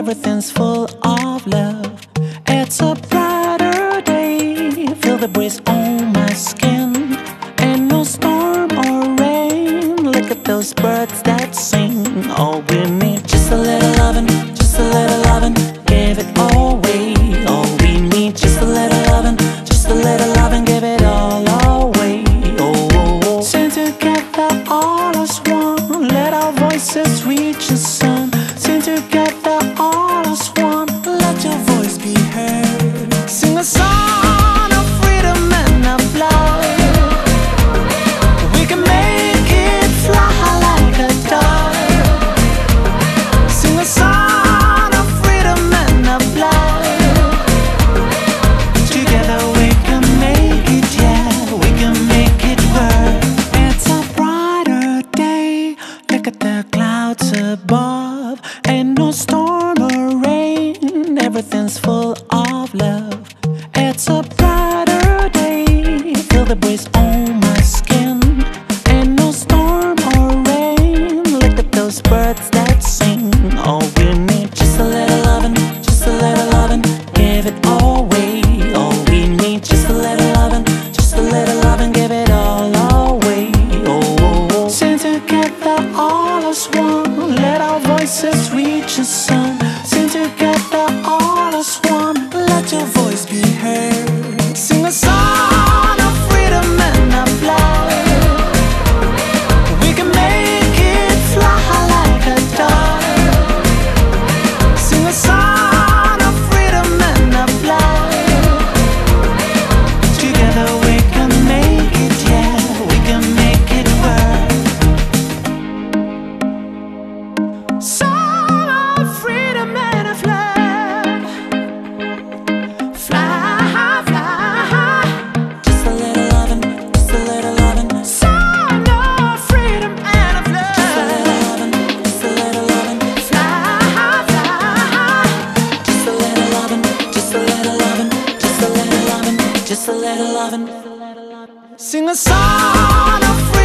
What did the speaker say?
everything's full of love. It's a brighter day, feel the breeze on my skin. Ain't no storm or rain, look at those birds that sing. All we need, just a little lovin', just a little lovin', give it all away. All we need, just a little lovin', just a little lovin', give it all away. Oh, oh, oh. Sing together all as one, let our voices reach the sun. Sing together all as one, let your voice be heard. Sing a song of freedom and of love. We can make it fly like a dove. Sing a song of freedom and of love. Together we can make it, yeah, we can make it work. It's a brighter day, look at the clouds above. Ain't no storm or rain, everything's full of love. It's a brighter day, feel the breeze on my skin. Ain't no storm or rain, look at those birds that sing. All we need, just a little lovin', just a little lovin', give it all away. All we need, just a little lovin', just a little lovin', give it all away. Oh, oh, oh. Sing together all as one, let our voices reach the sun. Sing together all as one, let your voice be heard. Sing a song of freedom and of love. We can make it fly like a dove. Sing a song of freedom and of love. Together we can make it, yeah, we can make it work. Song of freedom and of love. Fly, fly. Just a little lovin', just a little lovin'. Song of freedom and of love. Just a little lovin', just a little lovin'. Fly, fly. Just a little lovin', just a little lovin', just a little lovin', just a little lovin'. Sing a song of freedom.